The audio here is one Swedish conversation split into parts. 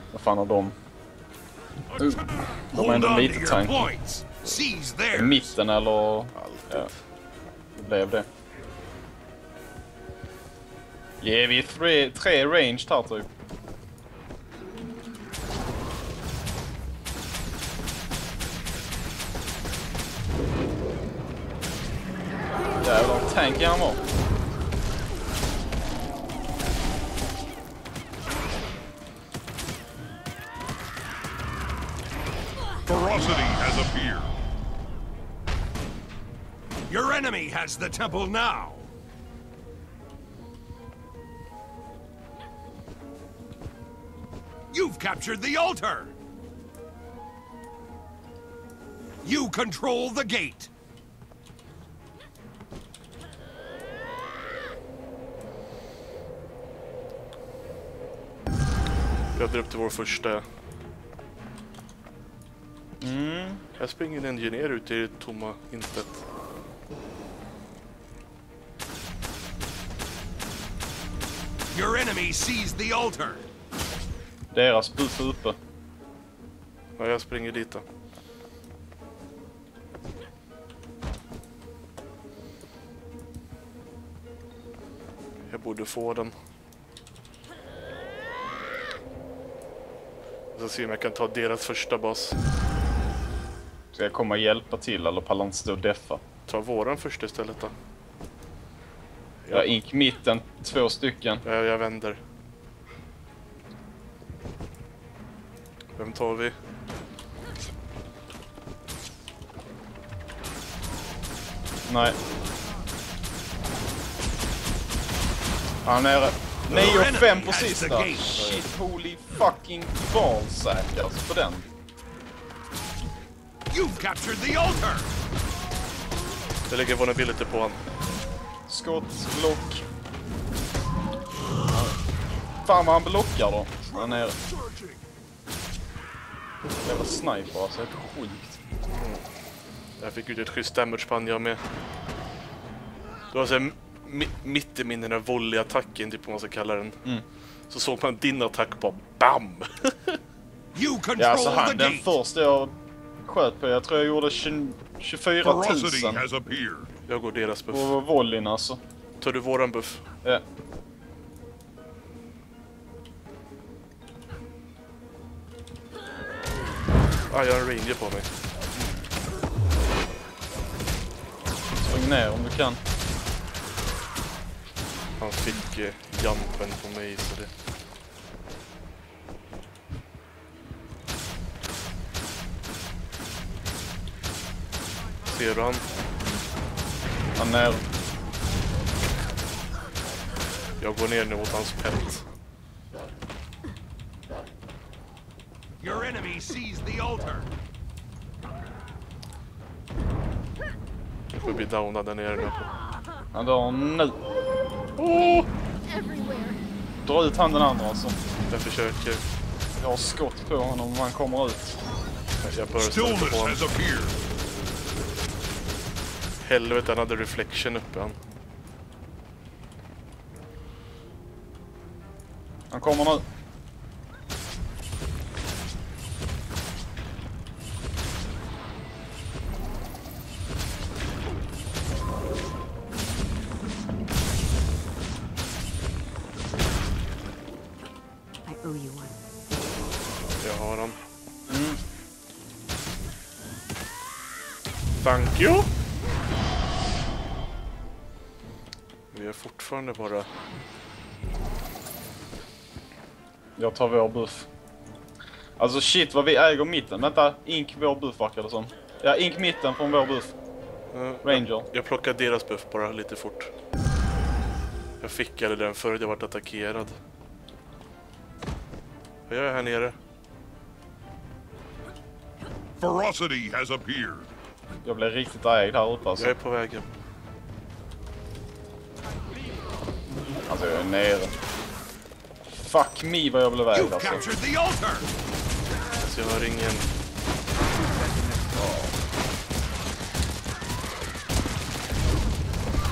Vad fan har de? De har ändå lite tank. Mitten eller... Ja, det blev det. Ger vi tre range här typ. Jävlar, tank han var. Ferocity has appeared. Your enemy has the temple now. You've captured the altar. You control the gate. Jag drar upp till vår första. Här springer en ingenjör ut i det tomma intet. Your enemy sees the altar. Deras buff är uppe. Ja, jag springer dit då. Jag borde få den. Jag ska se om jag kan ta deras första bas. Ska jag komma och hjälpa till eller pallar inte stå och deffa? Ta våran första istället då. Ja, ink mitten, 2 stycken. Ja, jag vänder. Vem tar vi? Nej. Han är nere. 9-5 på sista. Shit, holy fucking balsäker alltså på den. You've captured the altar. Jag lägger vulnerability på han. Skott, block. Fan vad han blockar då. Han är jävla sniper alltså, helt sjukt. Jag fick ut ett schysst damage på han jag med. Det var så här, mitt i min den där volley-attacken, typ vad man ska kalla den. Så såg man din attack bara BAM! Ja, alltså han, den första jag sköt på, jag tror jag gjorde 24 000. Jag går deras buff. På volleyn alltså. Tar du våran buff? Ja. Ah, jag har en ranger på mig. Spring ner om du kan. Han fick jumpen på mig så det... Ser du han? Han är... Jag går ner nu mot hans pet. Your enemy sees the altar. Jag får bli downad där nere nu. Han dör nu. Oh! Dra ut han den andra alltså. Jag försöker. Jag har skott på honom om han kommer ut. Jag börjar på honom. Helvete, han hade reflection uppe han. Han kommer nu. Jag har han. Thank you! Vi är fortfarande bara... Jag tar vår buff. Alltså shit vad vi äger mitten. Vänta, ink vår buff verkar det som. Ja, ink mitten från vår buff. Ranger. Jag plockar deras buff bara lite fort. Jag fick aldrig den förrän jag varit attackerad. Vad gör jag här nere? Ferocity has appeared. Jag blir riktigt ägd här uppe alltså. Jag är på vägen. Alltså jag är nere. Fuck me vad jag blev ägd alltså. Så jag har ingen...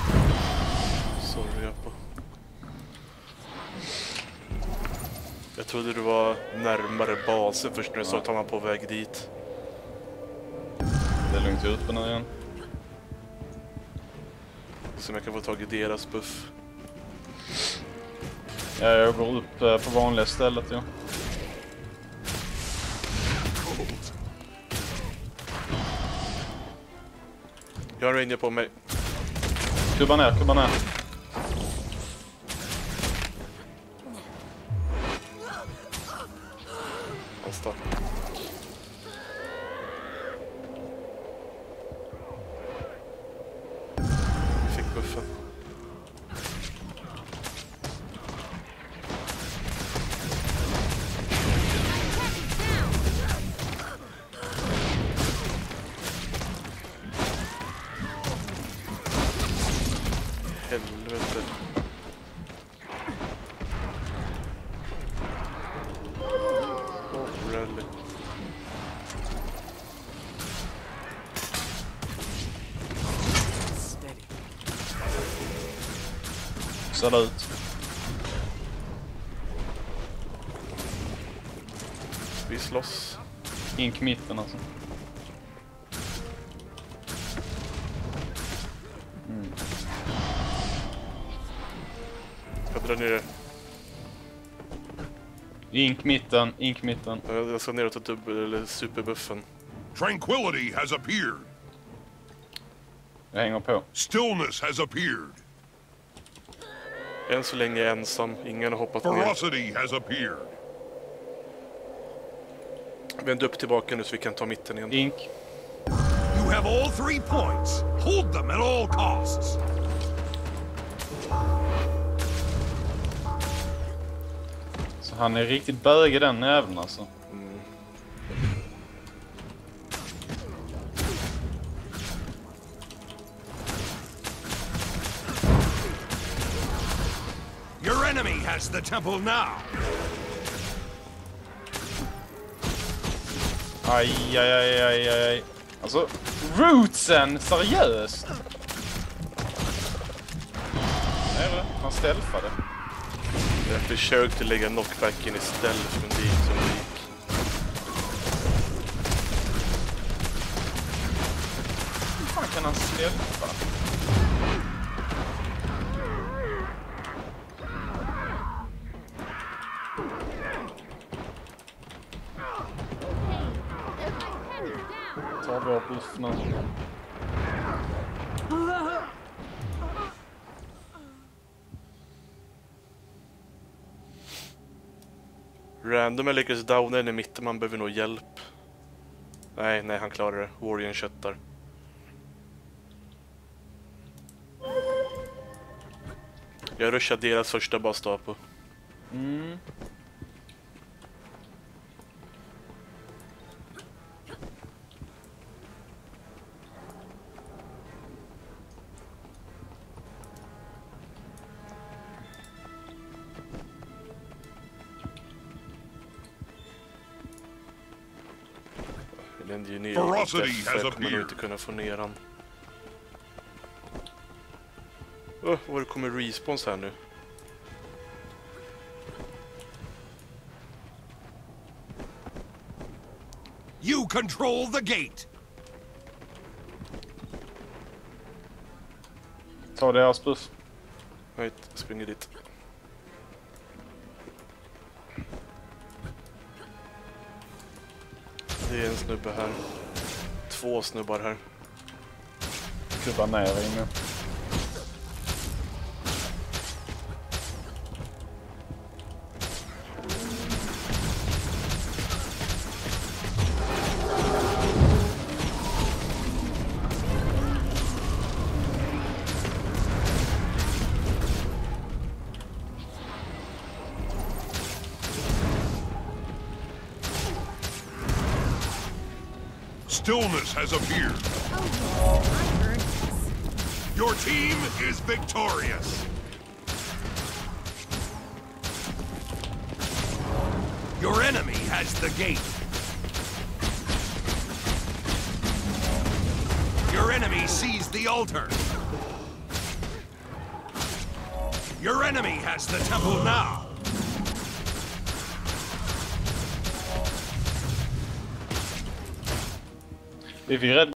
Sorry, jag trodde du var närmare basen först när du sa att han var på väg dit. Det är lugnt ut på nu igen. Så jag kan få tag i deras buff. Ja, jag går upp på vanliga stället, ja. Jag har en ranger på mig. Kubba ner, kubba ner. Nästa. Vi fick buffen. Helvete. Oh, really? Ser det ut. Vi slåss. Ink mitten alltså. Jag drar ner det. Ink mitten, ink mitten. Jag ska ner och ta dubbel eller superbuffen. Tranquility has appeared. Jag hänger på. Stillness has appeared. Än så länge är jag ensam. Ingen har hoppat ner. Ferocity has appeared. Vänd upp tillbaka nu så vi kan ta mitten igen. Ink. You have all 3 points. Hold them at all costs. Så han är riktigt bög den även alltså. Your enemy has the temple now. Aj, aj, aj, aj, aj. Alltså, rootsen, seriöst. Nej, han stealthade. Jag försökte lägga knockbacken istället men det gick som det gick. Hur fan kan han stealtha? Ta vår buff nu. Random lyckas downa in i mitten, man behöver nog hjälp. Nej, han klarar det. Warrior köttar. Jag rushar deras första basstad på. Ferocity has Jag kommer nog appeared. inte kunna få ner han. Vad det kommer respons här nu. You control the gate. Ta deras buff. Nej, springer dit. Det är en snubbe här. 2 snubbar här. Kubba ner inne. Stillness has appeared. Your team is victorious. Your enemy has the gate. Your enemy sees the altar. Your enemy has the temple now. Vi fick rätt